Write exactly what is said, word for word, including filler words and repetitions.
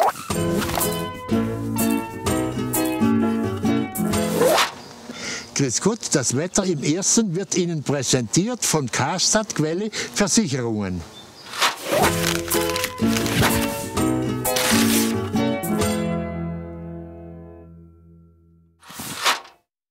Grüß Gott, das Wetter im Ersten wird Ihnen präsentiert von Karstadt Quelle Versicherungen.